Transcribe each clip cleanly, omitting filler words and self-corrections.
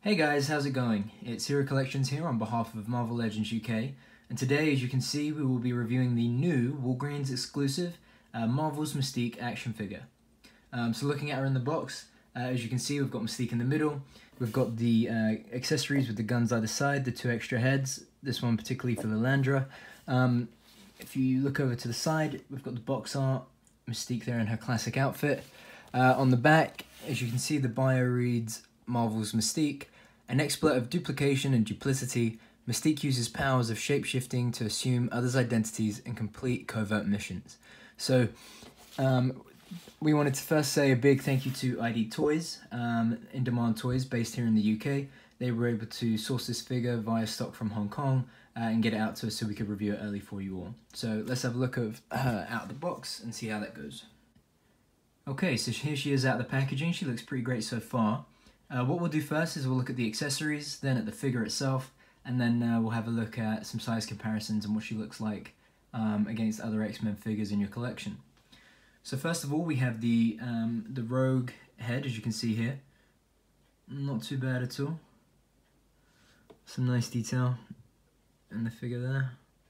Hey guys, how's it going? It's Hero Collections here on behalf of Marvel Legends UK, and today, as you can see, we will be reviewing the new Walgreens exclusive Marvel's Mystique action figure. So looking at her in the box, as you can see, we've got Mystique in the middle, we've got the accessories with the guns either side, the two extra heads, this one particularly for Lilandra. If you look over to the side, we've got the box art, Mystique there in her classic outfit. On the back, as you can see, the bio reads Marvel's Mystique. An expert of duplication and duplicity, Mystique uses powers of shapeshifting to assume others' identities and complete covert missions. So, we wanted to first say a big thank you to ID Toys, In Demand Toys, based here in the UK. They were able to source this figure via stock from Hong Kong and get it out to us so we could review it early for you all. So let's have a look at her out of the box and see how that goes. Okay, so here she is out of the packaging. She looks pretty great so far. What we'll do first is we'll look at the accessories, then at the figure itself, and then we'll have a look at some size comparisons and what she looks like against other X-Men figures in your collection. So first of all, we have the Rogue head, as you can see here. Not too bad at all. Some nice detail in the figure there.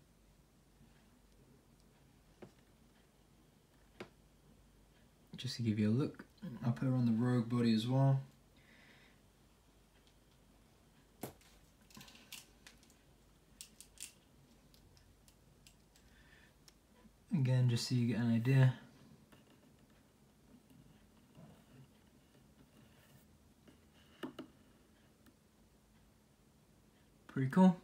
Just to give you a look, I'll put her on the Rogue body as well. Again, just so you get an idea. Pretty cool.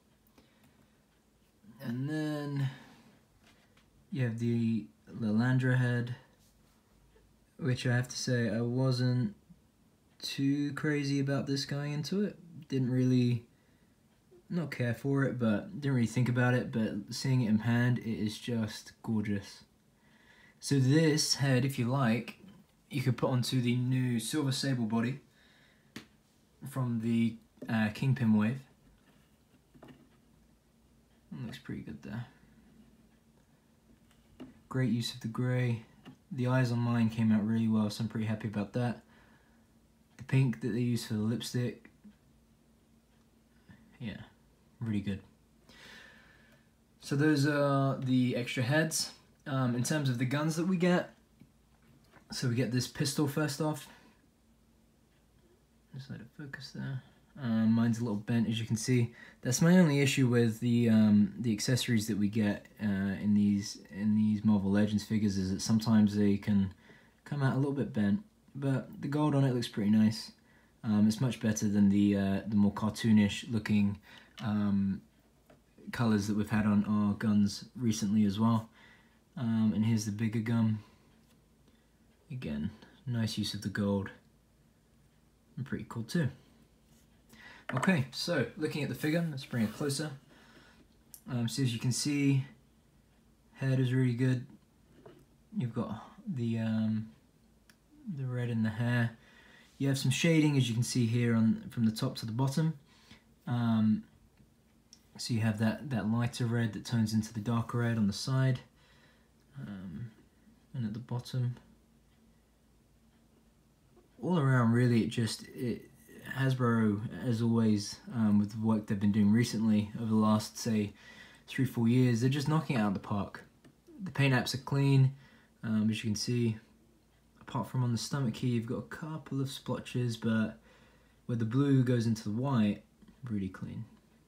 And then you have the Lilandra head, which I have to say I wasn't too crazy about this going into it. Didn't really not care for it, but didn't really think about it, but seeing it in hand, it is just gorgeous. So this head, if you like, you could put onto the new Silver Sable body from the Kingpin wave. It looks pretty good there. Great use of the grey. The eyes on mine came out really well, so I'm pretty happy about that. The pink that they used for the lipstick, yeah, really good. So those are the extra heads. In terms of the guns that we get, so we get this pistol first off. Just let it focus there. Mine's a little bent, as you can see. That's my only issue with the accessories that we get in these Marvel Legends figures, is that sometimes they can come out a little bit bent, but the gold on it looks pretty nice. It's much better than the more cartoonish looking colours that we've had on our guns recently as well. And here's the bigger gun. Again, nice use of the gold. And pretty cool too. Okay, so looking at the figure, let's bring it closer. So as you can see, head is really good. You've got the red in the hair. You have some shading, as you can see here, from the top to the bottom. So you have that lighter red that turns into the darker red on the side, and at the bottom. All around, really, Hasbro, as always, with the work they've been doing recently over the last, say, 3-4 years, they're just knocking it out of the park. The paint apps are clean, as you can see. Apart from on the stomach here, you've got a couple of splotches, but where the blue goes into the white, really clean.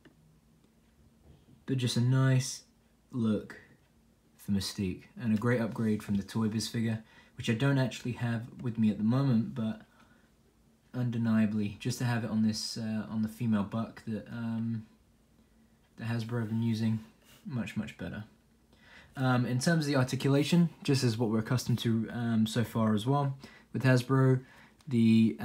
But just a nice look for Mystique, and a great upgrade from the Toy Biz figure, which I don't actually have with me at the moment, but undeniably, just to have it on this on the female buck that Hasbro have been using, much better. In terms of the articulation, just as what we're accustomed to so far as well with Hasbro, the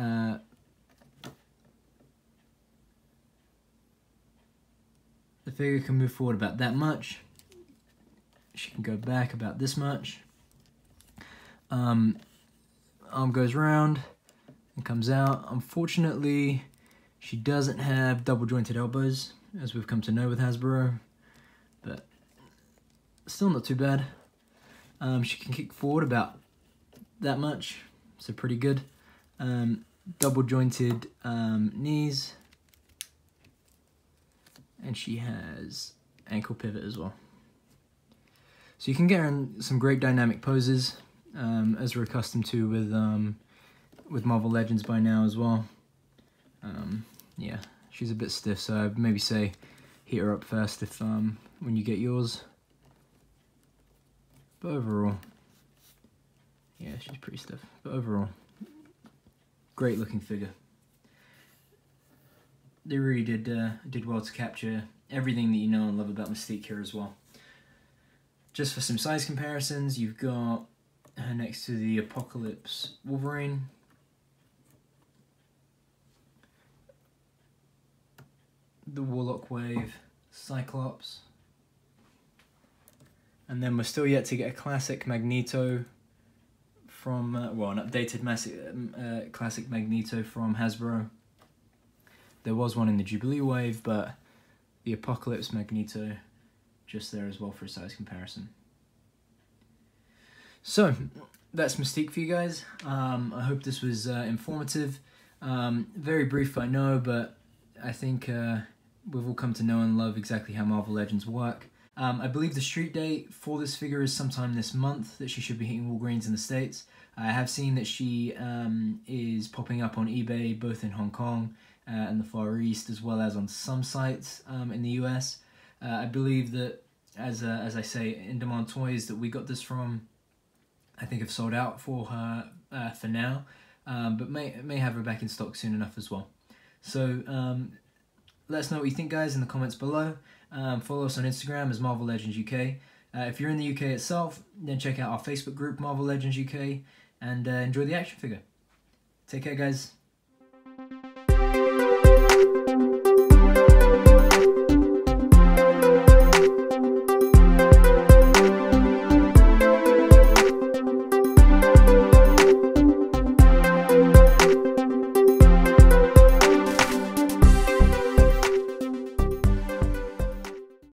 figure can move forward about that much. She can go back about this much. Arm goes round and comes out. Unfortunately, she doesn't have double jointed elbows, as we've come to know with Hasbro, but still not too bad. She can kick forward about that much, so pretty good. Double jointed knees, and she has ankle pivot as well. So you can get her in some great dynamic poses, as we're accustomed to with Marvel Legends by now as well. Yeah, she's a bit stiff, so I'd maybe say heat her up first if when you get yours. But overall, yeah, she's pretty stiff. But overall, great looking figure. They really did well to capture everything that you know and love about Mystique here as well. Just for some size comparisons, you've got her next to the Apocalypse Wolverine. The Warlock Wave Cyclops. And then we're still yet to get a classic Magneto from, well, an updated classic Magneto from Hasbro. There was one in the Jubilee Wave, but the Apocalypse Magneto just there as well for a size comparison. So, that's Mystique for you guys. I hope this was informative. Very brief, I know, but I think we've all come to know and love exactly how Marvel Legends work. I believe the street date for this figure is sometime this month that she should be hitting Walgreens in the States. I have seen that she is popping up on eBay both in Hong Kong and the Far East, as well as on some sites in the US. I believe that, as I say, In Demand Toys that we got this from, I think have sold out for her for now, but may have her back in stock soon enough as well. So let us know what you think, guys, in the comments below. Follow us on Instagram as Marvel Legends UK. If you're in the UK itself, then check out our Facebook group, Marvel Legends UK, and enjoy the action figure. Take care, guys.